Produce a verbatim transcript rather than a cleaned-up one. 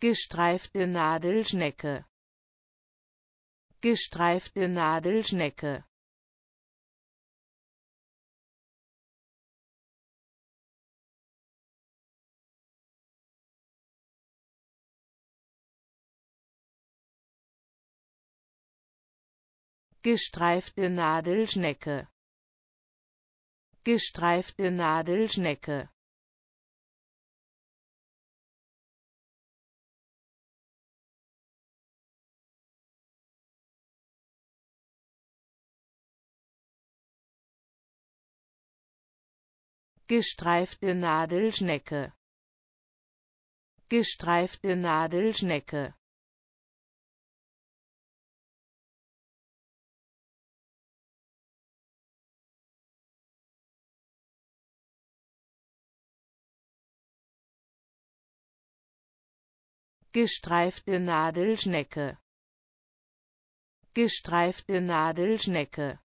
gestreifte Nadelschnecke, gestreifte Nadelschnecke, gestreifte Nadelschnecke, gestreifte Nadelschnecke, gestreifte Nadelschnecke, gestreifte Nadelschnecke, gestreifte Nadelschnecke, gestreifte Nadelschnecke,